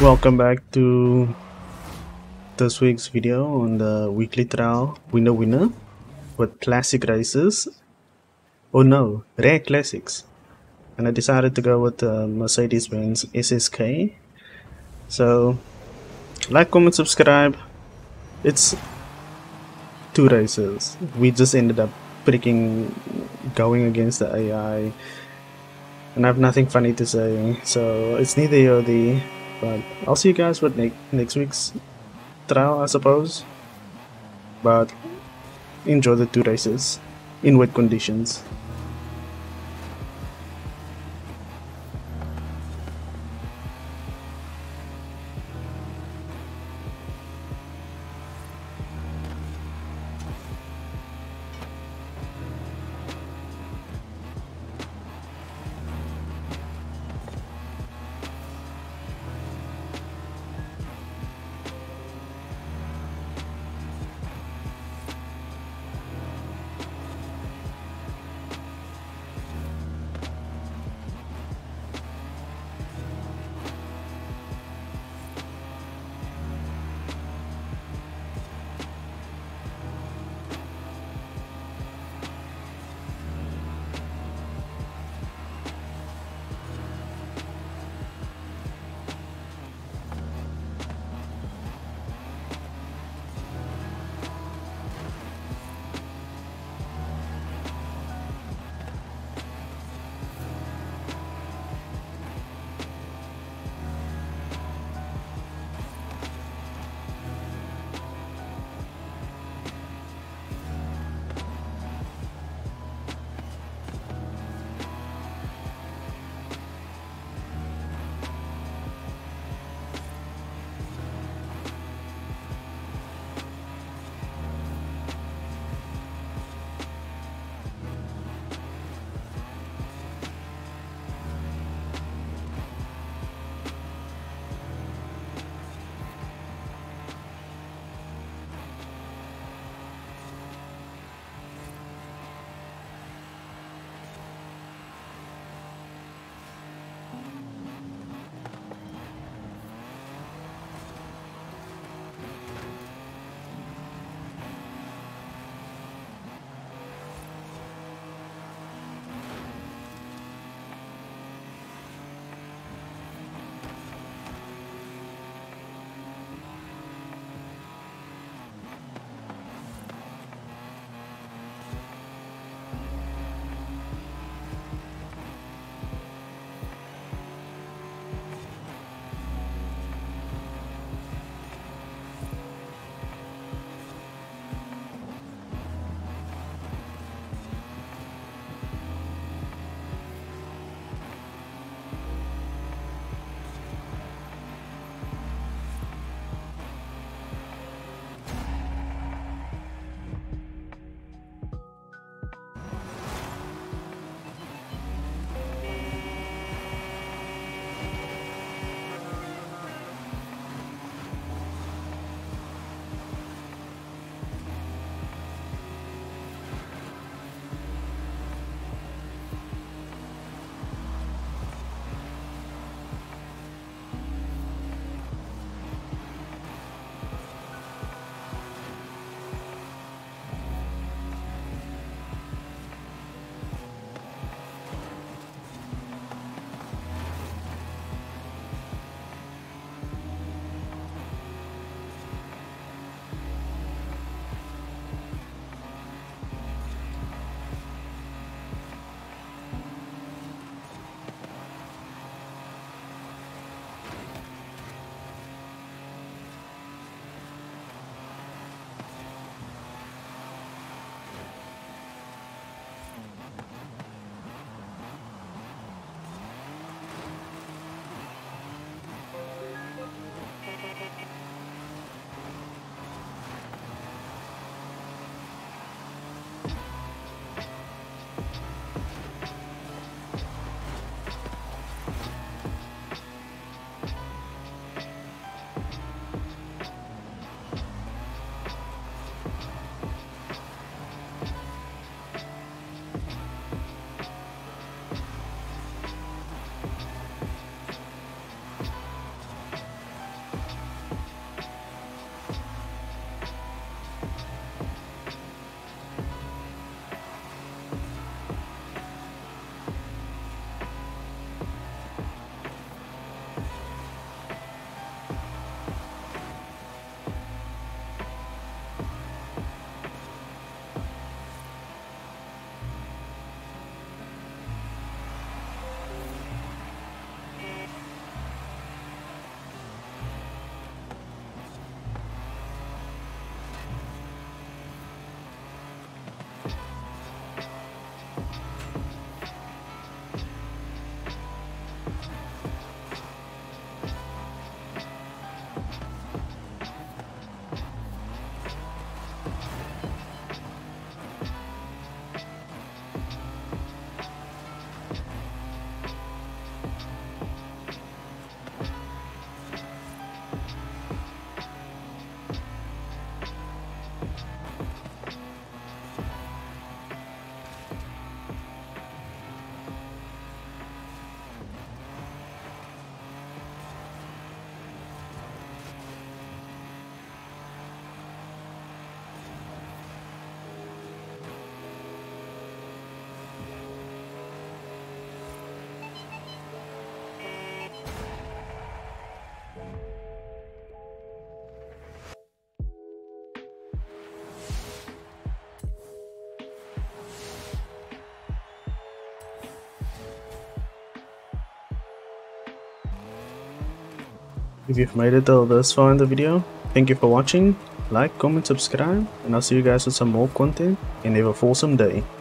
Welcome back to this week's video on the weekly trial winner with classic races. Oh no, rare classics. And I decided to go with the Mercedes-Benz SSK. So, like, comment, subscribe. It's two races. We just ended up freaking going against the AI. And I have nothing funny to say. So, it's neither here or there. But I'll see you guys with next week's trial, I suppose. But enjoy the two races in wet conditions. If you've made it till this far in the video, thank you for watching. Like, comment, subscribe, and I'll see you guys with some more content, and have a awesome day.